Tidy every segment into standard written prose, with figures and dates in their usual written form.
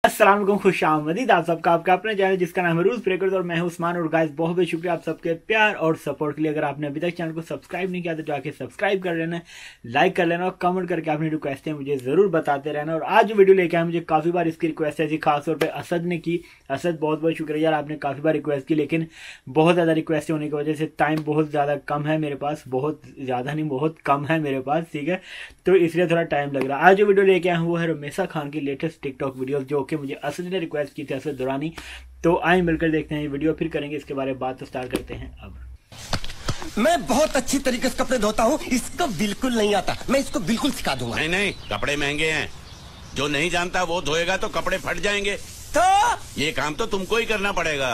अस्सलाम वालेकुम, खुश आमदीद आप सबका आपका अपने चैनल जिसका नाम है रूल्स ब्रेकर्स और मैं हूं उस्मान। और गाइस बहुत बहुत शुक्रिया आप सबके प्यार और सपोर्ट के लिए। अगर आपने अभी तक चैनल को सब्सक्राइब नहीं किया तो जाके सब्सक्राइब कर लेना, लाइक कर लेना और कमेंट करके अपनी रिक्वेस्टें मुझे जरूर बताते रहना। और आज जो वीडियो लेके आए मुझे काफी बार इसकी रिक्वेस्ट है, खासतौर पर असद ने की। असद बहुत बहुत शुक्रिया यार, आपने काफी बार रिक्वेस्ट की, लेकिन बहुत ज्यादा रिक्वेस्ट होने की वजह से टाइम बहुत ज्यादा कम है मेरे पास, बहुत ज्यादा नहीं बहुत कम है मेरे पास, ठीक है, तो इसलिए थोड़ा टाइम लग रहा है। आज जो वीडियो लेके आया हूँ वो है रमेशा खान की लेटेस्ट टिकटॉक वीडियो, जो कि मुझे असद ने रिक्वेस्ट की थी, असद दुरानी। तो आइए मिलकर देखते हैं ये वीडियो, फिर करेंगे इसके बारे में बात। तो स्टार्ट करते हैं। अब मैं बहुत अच्छी तरीके से कपड़े धोता हूँ, इसको बिल्कुल नहीं आता, मैं इसको बिल्कुल सिखा दूंगा। नहीं नहीं, कपड़े महंगे हैं, जो नहीं जानता वो धोएगा तो कपड़े फट जाएंगे। तो ये काम तो तुमको ही करना पड़ेगा।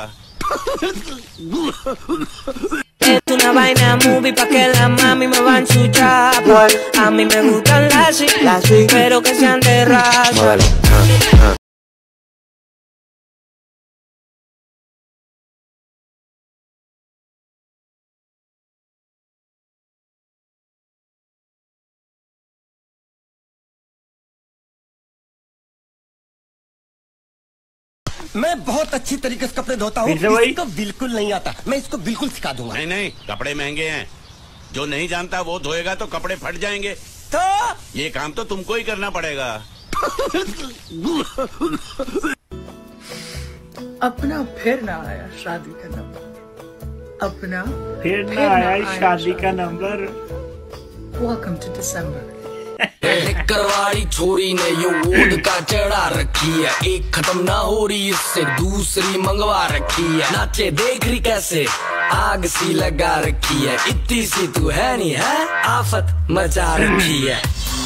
Es una vaina movie pa' que la mami me va a enchuchar, boy. A mí me gustan las pero que sean de raza. मैं बहुत अच्छी तरीके से कपड़े धोता हूँ, इसको बिल्कुल नहीं आता, मैं इसको बिल्कुल सिखा दूंगा। नहीं नहीं, कपड़े महंगे हैं, जो नहीं जानता वो धोएगा तो कपड़े फट जाएंगे। तो ये काम तो तुमको ही करना पड़ेगा। अपना फिर ना आया शादी का नंबर, अपना फिर ना आया शादी का नंबर। Welcome to December. करवाड़ी छोरी ने यो वोड का चढ़ा रखी है, एक खत्म ना हो रही इससे दूसरी मंगवा रखी है। नाचे देख रही कैसे आग सी लगा रखी है, इतनी सी तू है नहीं है, आफत मचा रखी है।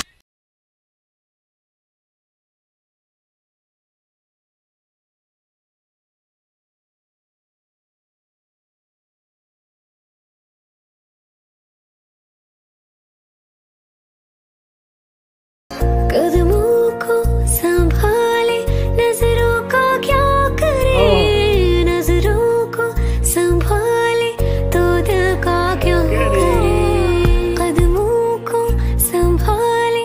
कदमों को संभाले नजरों का क्या करे, नजरों को संभाले तो दिल का क्या करे, कदमों को संभाले।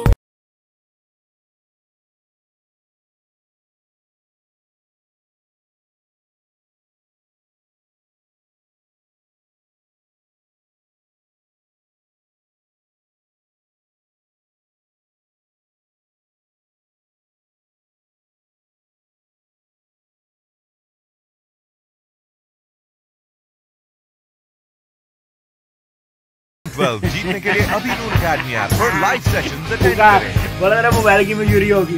जीतने के लिए अभी नूर अकेडमी ऐप पर लाइव सेशंस अटेंड करें। बोला मेरा मोबाइल की मजूरी होगी।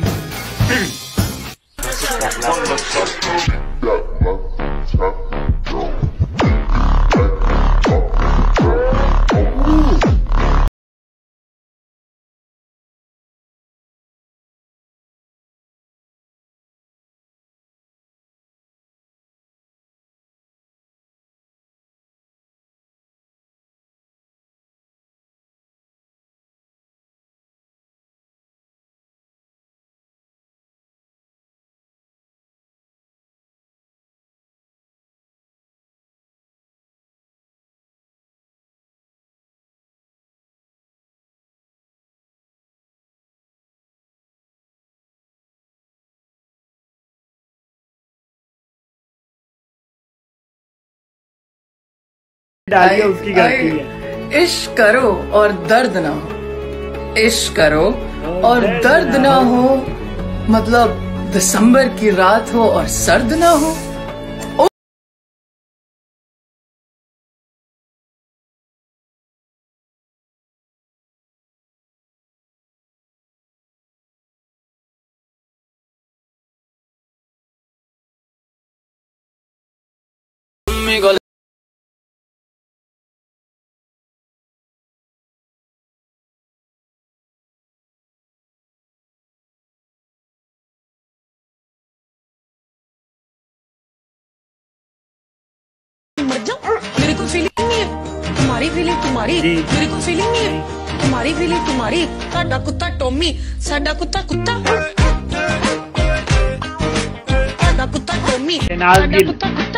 डालिए उसकी गलती है। इश्क करो और दर्द ना हो, इश्क करो और दर्द ना हो, मतलब दिसंबर की रात हो और सर्द ना हो। मर जाओ, मेरे को फीलिंग नहीं है तुम्हारी, फीलिंग तुम्हारी, मेरे को फीलिंग नहीं है तुम्हारी, फीलिंग तुम्हारी। साडा कुत्ता टॉमी, साडा कुत्ता कुत्ता, साडा कुत्ता टॉमी, साडा कुत्ता कुत्ता।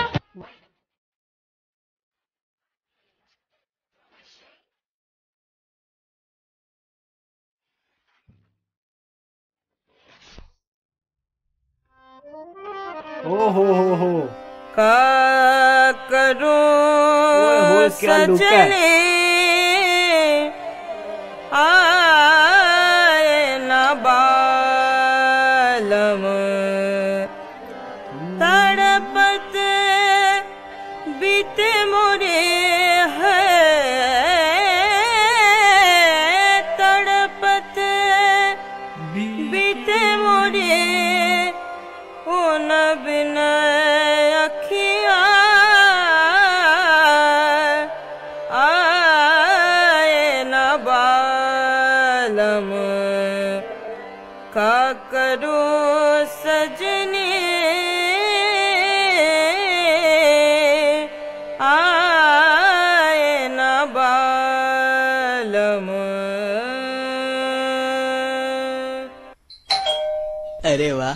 ओ हो का करूं सजने आए ना बालम तड़पत बीते मोरे है तड़पत बीते मोरे उन बिना अखियाँ आए ना बालम का करूं सजने आए ना बालम। अरे वाह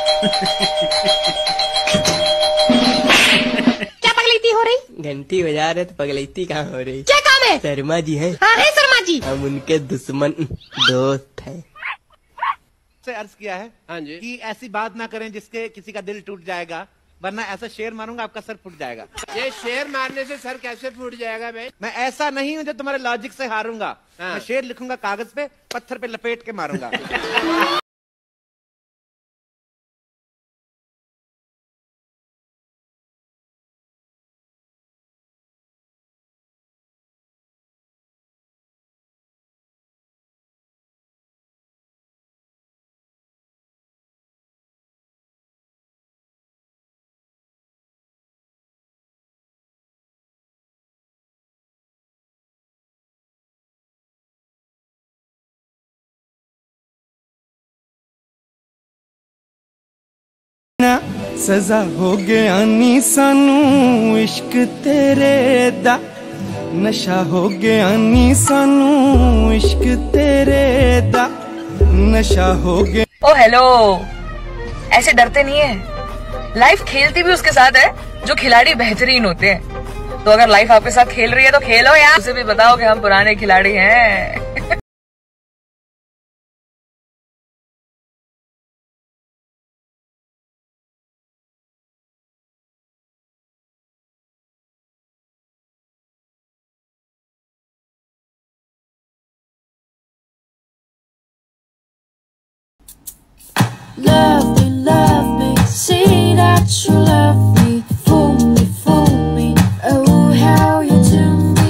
क्या पगलैती हो रही? घंटी बजा रहे तो पगलैती कहाँ हो रही? क्या काम है? शर्मा जी हैं। हाँ है शर्मा जी। हम उनके दुश्मन दोस्त हैं। से अर्ज किया है हाँ जी कि ऐसी बात ना करें जिसके किसी का दिल टूट जाएगा, वरना ऐसा शेर मारूंगा आपका सर फूट जाएगा। ये शेर मारने से सर कैसे फूट जाएगा भाई? मैं ऐसा नहीं हूं जो तुम्हारे लॉजिक से हारूंगा। हाँ। मैं शेर लिखूंगा कागज पे, पत्थर पे लपेट के मारूंगा। सजा हो गया नी सानू इश्क तेरे दा नशा हो गया नी सानू इश्क तेरे दा नशा हो गया। ओ हेलो, ऐसे डरते नहीं है। लाइफ खेलती भी उसके साथ है जो खिलाड़ी बेहतरीन होते हैं। तो अगर लाइफ आपके साथ खेल रही है तो खेलो यार। उसे भी बताओ कि हम पुराने खिलाड़ी हैं। Love me, say that you love me, fool me, oh how you do me.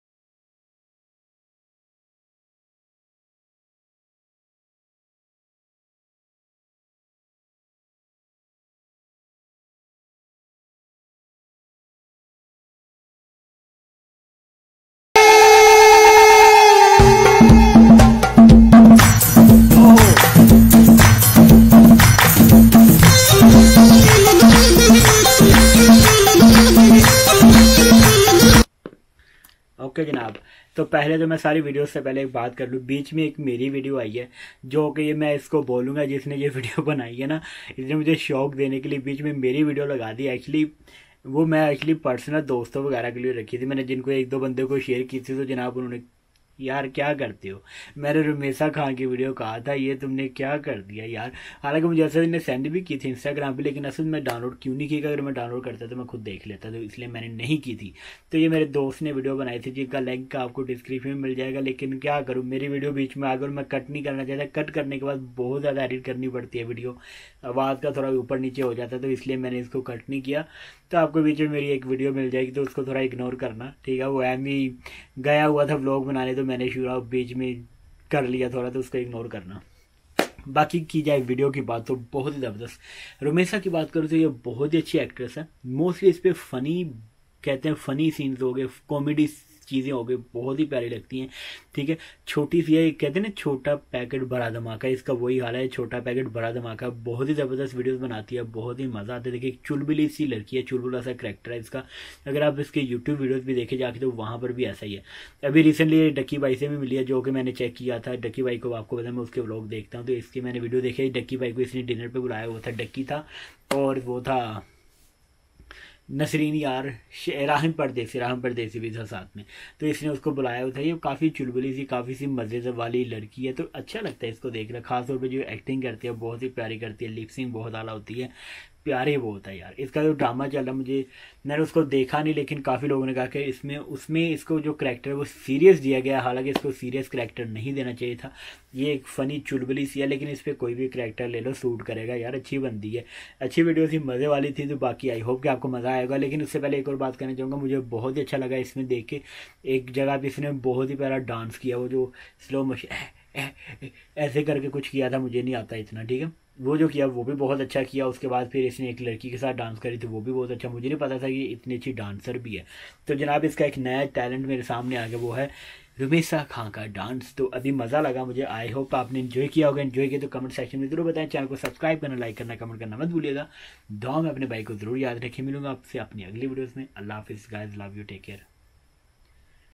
Okay जनाब, तो पहले तो मैं सारी वीडियो से पहले एक बात कर लूँ। बीच में एक मेरी वीडियो आई है जो कि ये मैं इसको बोलूँगा, जिसने ये वीडियो बनाई है ना, इसने मुझे शौक देने के लिए बीच में मेरी वीडियो लगा दी। एक्चुअली वो मैं पर्सनल दोस्तों वगैरह के लिए रखी थी। मैंने जिनको एक दो बंदे को शेयर की थी तो जनाब उन्होंने यार क्या करते हो, मैंने रमेशा खान की वीडियो कहा था ये तुमने क्या कर दिया यार। हालांकि मुझे असल ने सेंड भी की थी इंस्टाग्राम पे, लेकिन असल में डाउनलोड क्यों नहीं की, अगर मैं डाउनलोड करता तो मैं खुद देख लेता, तो इसलिए मैंने नहीं की थी। तो ये मेरे दोस्त ने वीडियो बनाई थी जिनका लिंक आपको डिस्क्रिप्शन में मिल जाएगा। लेकिन क्या करूँ, मेरी वीडियो बीच में आकर मैं कट नहीं करना चाहता। कट करने के बाद बहुत ज़्यादा एडिट करनी पड़ती है, वीडियो आवाज़ का थोड़ा ऊपर नीचे हो जाता है, तो इसलिए मैंने इसको कट नहीं किया। तो आपको बीच में मेरी एक वीडियो मिल जाएगी, तो उसको थोड़ा इग्नोर करना, ठीक है। वो एम ही गया हुआ था व्लॉग बनाने, तो मैंने शुरू बीच में कर लिया थोड़ा, तो उसको इग्नोर करना। बाकी की जाए वीडियो की बात तो बहुत ही ज़बरदस्त। रमेशा की बात करूँ तो ये बहुत ही अच्छी एक्ट्रेस है। मोस्टली इस पर फ़नी कहते हैं, फ़नी सीन्स हो गए, कॉमेडी चीज़ें हो गई, बहुत ही प्यारी लगती हैं, ठीक है। छोटी सी है, कहते हैं ना छोटा पैकेट बड़ा धमाका, इसका वही हाल है, छोटा पैकेट बड़ा धमाका। बहुत ही ज़बरदस्त वीडियोस बनाती है, बहुत ही मज़ा आता है। देखिए चुलबुली सी लड़की है, चुलबुला सा करैक्टर है इसका। अगर आप इसके यूट्यूब वीडियोज़ भी देखे जाके तो वहाँ पर भी ऐसा ही है। अभी रिसेंटली डक्की भाई से भी मिली है, जो कि मैंने चेक किया था। डक्की भाई को आपको पता है मैं उसके व्लॉग देखता हूँ, तो इसकी मैंने वीडियो देखी। डक्की भाई को इसने डिनर पर बुलाया हुआ था, डक्की था और वो था नसरीन यार, राहम परदेसी भी था साथ में, तो इसने उसको बुलाया हुआ था। ये काफ़ी चुलबुली सी, काफ़ी सी मज़े वाली लड़की है, तो अच्छा लगता है इसको देखना। खासतौर पे जो एक्टिंग करती है बहुत ही प्यारी करती है, लिपसिंग बहुत आला होती है, प्यारे बहुत है यार। इसका जो ड्रामा चल रहा, मैंने उसको देखा नहीं, लेकिन काफ़ी लोगों ने कहा कि उसमें इसको जो करैक्टर है वो सीरियस दिया गया, हालांकि इसको सीरियस करैक्टर नहीं देना चाहिए था। ये एक फ़नी चुलबुली सी है, लेकिन इस पर कोई भी करैक्टर ले लो सूट करेगा यार। अच्छी बनती है, अच्छी वीडियो थी, मज़े वाली थी। तो बाकी आई होप कि आपको मज़ा आएगा। लेकिन उससे पहले एक और बात करना चाहूँगा, मुझे बहुत ही अच्छा लगा इसमें देख के, एक जगह पर इसने बहुत ही प्यारा डांस किया, वो जो स्लो मोशन ऐसे करके कुछ किया था, मुझे नहीं आता इतना, ठीक है। वो जो किया वो भी बहुत अच्छा किया। उसके बाद फिर इसने एक लड़की के साथ डांस करी थी, वो भी बहुत अच्छा। मुझे नहीं पता था कि इतनी अच्छी डांसर भी है। तो जनाब इसका एक नया टैलेंट मेरे सामने आ गया, वो है रुमेसा खां का डांस। तो अभी मज़ा लगा मुझे। आई होप आपने इन्जॉय किया होगा। इन्जॉय किया तो कमेंट सेक्शन में जरूर बताएं। चैनल को सब्सक्राइब करना, लाइक करना, कमेंट करना मत भूलिएगा। दुआ में अपने भाई को जरूर याद रखिए। मिलूंगा आपसे अपनी अगली वीडियोज़ में। अल्लाह हाफिज़ guys, love you, take care.